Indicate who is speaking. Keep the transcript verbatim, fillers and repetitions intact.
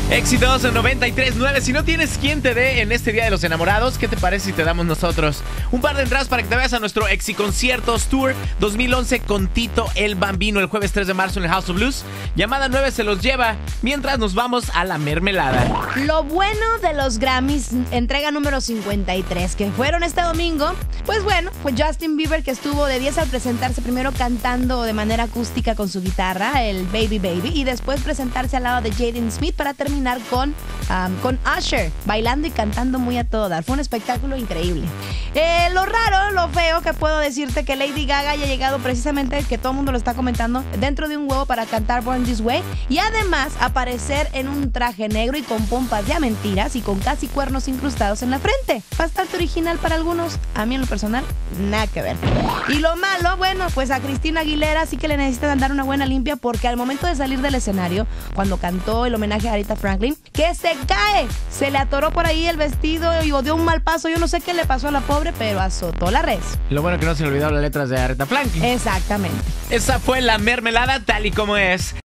Speaker 1: Éxitos en noventa y tres punto nueve. Si no tienes quien te dé en este Día de los Enamorados, ¿qué te parece si te damos nosotros un par de entradas para que te veas a nuestro Exiconciertos Tour dos mil once con Tito el Bambino el jueves tres de marzo en el House of Blues? Llamada nueve se los lleva mientras nos vamos a la mermelada.
Speaker 2: Lo bueno de los Grammys, entrega número cincuenta y tres, que fueron este domingo, pues bueno, fue Justin Bieber, que estuvo de diez al presentarse primero cantando de manera acústica con su guitarra, el Baby Baby, y después presentarse al lado de Jaden Smith para terminar con, um, con Usher, bailando y cantando muy a todo dar. Fue un espectáculo increíble. Eh, lo raro, lo feo que puedo decirte, que Lady Gaga haya llegado precisamente, que todo el mundo lo está comentando, dentro de un huevo para cantar Born This Way, y además aparecer en un traje negro y con pompas ya mentiras y con casi cuernos incrustados en la frente. Bastante original para algunos, a mí en lo personal, nada que ver. Y lo malo, bueno, pues a Cristina Aguilera sí que le necesitan dar una buena limpia, porque al momento de salir del escenario, cuando cantó el homenaje a Aretha Franklin, que se cae, se le atoró por ahí el vestido y dio un mal paso. Yo no sé qué le pasó a la pobre, pero azotó la res.
Speaker 1: Lo bueno que no se le olvidaron las letras de Aretha Franklin.
Speaker 2: Exactamente.
Speaker 1: Esa fue la mermelada tal y como es.